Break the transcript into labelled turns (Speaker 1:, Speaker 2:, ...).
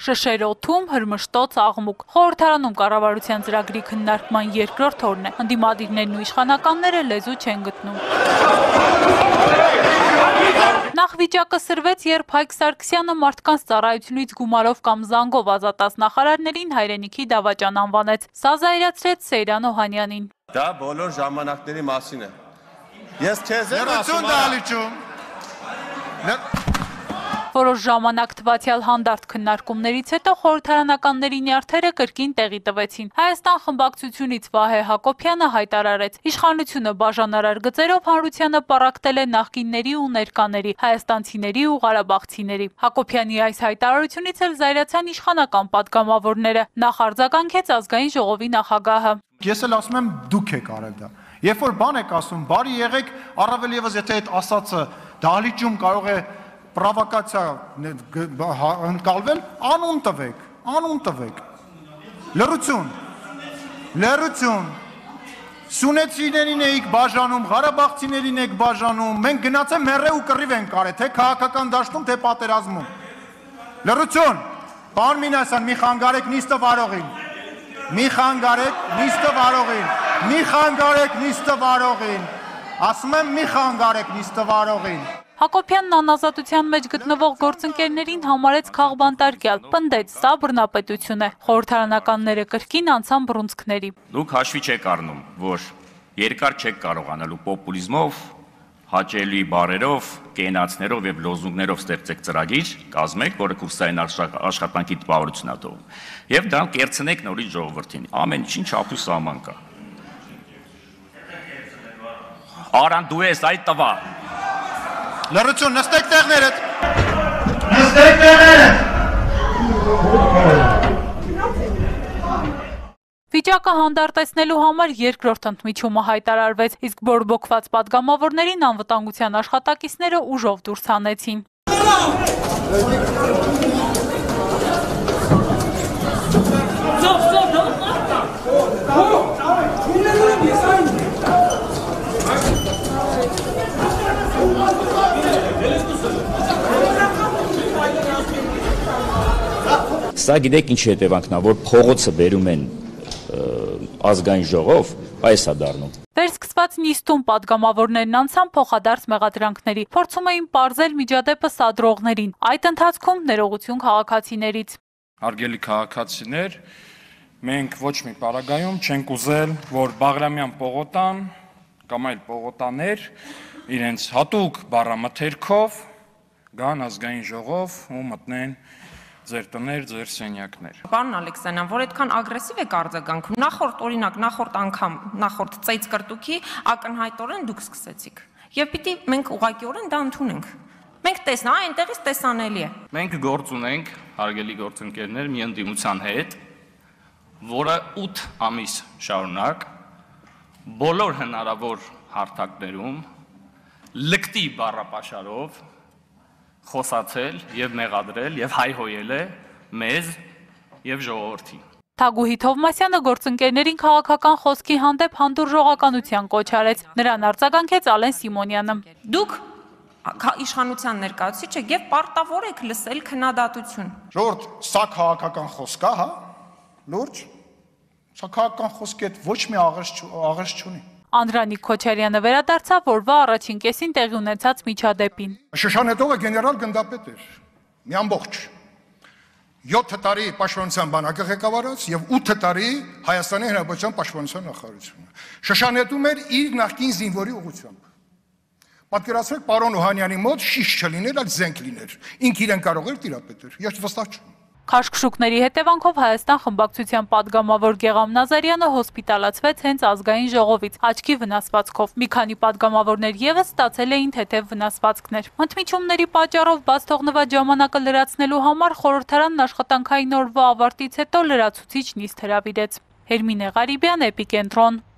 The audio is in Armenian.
Speaker 1: Շշեր օդում հրմշտոց աղմուկ։ Խորհրդարանում կառավարության ծրագրի քննարկման երկրորդ օրն է։ Ընդդիմադիրներն ու իշխանականները լեզու չեն գտնում։ Նախ վիճակը սրվեց, երբ Հայկ Սարգսյանը մարդկանց ծառայությունից գումարով կամ զանգով ազատած նախարարներին հայրենիքի դավաճան անվանեց։ Սա զայրացրեց Սեյրան Օհանյանին։
Speaker 2: Դա բոլոր ժամանակների մասին է։ Ես քեզ եմ
Speaker 3: ասում,
Speaker 1: Որոշ ժամանակ թվացյալ հանդարտ քննարկումներից հետո խորհրդարանականների նյարդերը կրկին տեղի տվեցին։ Հայաստան խմբակցությունից Վահե Հակոբյանը հայտարարեց. իշխանությունը բաժանարար գծերով հանրությանը պառակտել է նախկինների ու ներկաների, հայաստանցիների ու ղարաբաղցիների։ Հակոբյանի այս հայտարարությունից էլ զայրացան իշխանական պատգամավորները։ Նախ արձագանքեց ազգային ժողովի նախագահը։
Speaker 3: Ես էլ ասում եմ, դուք եք արել դա։ Երբ որ բան եք ասում, բարի եղեք, առավել եւս եթե այդ ասածը դահլիճում կարող է պրովոկացիա ընկալվել, անուն տվեք, լռություն, սունեցիներին էիք բաժանում, ղարաբաղցիներին եք բաժանում, մենք գնացել մեռե ու կռիվ ենք կարել, թե քաղաքական դաշտում, թե պատերազմում, լռություն, պարոն Մինասյան, մի խանգարեք նիստը վարողին, ասում եմ մի խանգարեք նիստը վարողին։
Speaker 1: Հակոբյանն անազատության մեջ գտնվող գործընկերներին համարեց քաղբանտարկյալ, պնդեց, սա բռնապետություն է, խորհրդարանականները կրկին անցան բռունցքների։
Speaker 4: Դուք հաշվի չեք առնում, որ երկար չեք կարողանալու պոպուլիզմով, հաճելի բառերով, կենացներով եւ լոզունգներով ստեղծեք ծրագիր, կազմեք, որը կուրսային աշխատանքի տպավորություն է տողում։ Եվ դա կերցնեք նորից ժողովրդին։ Ամեն ինչին չափ ու սահման կա։ Արան դու ես այդ տվա։
Speaker 3: Լռություն, նստեք տեղներդ։
Speaker 1: Վիճակը հանդարտեցնելու համար երկրորդ ընդմիջումը հայտարարվեց, իսկ բորբոքված պատգամավորներին անվտանգության աշխատակիցները ուժով դուրս հանեցին։
Speaker 4: Սա գիտեք ինչ հետևանքն է, որ փողոցը բերում են ազգային ժողով, այս է դառնում։
Speaker 1: Վերսկսված նիստում պատգամավորներն անցան փոխադարձ մեղադրանքների, փորձում էին պարզել միջադեպը սադրողներին, այդ ընթացքում ներողություն քաղաքացիներից։
Speaker 5: Հարգելի քաղաքացիներ, մենք ոչ մի պարագայում չենք ուզել, որ Բաղրամյան պողոտան կամ այլ պողոտաներ իրենց հատուկ բառամթերքով գան ազգային ժողով ու մտնեն ձեր տներ, ձեր սենյակներ։
Speaker 6: Պարոն Ալեքսանյան, որ այդքան ագրեսիվ եք արձագանքում, նախորդ անգամ, նախորդ ծեծ կրտուքի ակնհայտորեն դուք սկսեցիք։ Եվ պիտի մենք ուղղակիորեն դա ընդունենք։ Մենք տեսնա, այնտեղից տեսանելի է։
Speaker 4: Մենք գործ ունենք, հարգելի գործընկերներ, մի ընդդիմության հետ, որը 8 ամիս շարունակ բոլոր հնարավոր հարթակներում լկտի բառապաշարով խոսացել եւ մեղադրել եւ հայհոյել է մեզ եւ ժողովրդին։
Speaker 1: Թագուհի Թովմասյանը գործընկերներին քաղաքական խոսքի հանդեպ հանդուրժողականության կոչ արեց, նրան արձագանքեց Ալեն Սիմոնյանը։
Speaker 6: Դուք իշխանության ներկայացուցիչ եք եւ պարտավոր եք լսել քննադատություն։
Speaker 3: Ժողովուրդ, սա քաղաքական խոսք է, հա? Լուրջ։ Սա քաղաքական խոսքի հետ ոչ մի աղերս չունի։
Speaker 1: Անդրանիկ Քոչարյանը վերադարձավ օրվա առաջին կեսին տեղի ունեցած միջադեպին։
Speaker 3: Շշանետովը գեներալ գնդապետ էր, մի ամբողջ։ 7 տարի պաշտպանության բանակը ղեկավարած եւ 8 տարի Հայաստանի Հանրապետության պաշտպանության նախարարությունը։ Շշանետում էր իր նախկին զինվորի ուղղությամբ։ Պատկերացրեք, պարոն Օհանյանի մոտ շիշ չլիներ, այլ զենք լիներ։ Ինք իրեն կարող էր տիրապետել։ Ես վստահ չեմ։
Speaker 1: Քաշքշուկների հետևանքով Հայաստան խմբակցության պատգամավոր Գեղամ Նազարյանը հոսպիտալացվեց հենց ազգային ժողովից աչքի վնասվածքով։ Մի քանի պատգամավորներ եւս ստացել էին թեթև վնասվածքներ։ Ընդմիջումների պատճառով բաց թողնված ժամանակը լրացնելու համար խորհրդարանն աշխատանքային օրվա ավարտից հետո լրացուցիչ նիստ հրավիրեց։ Հերմինե Ղարիբյան, Kentron։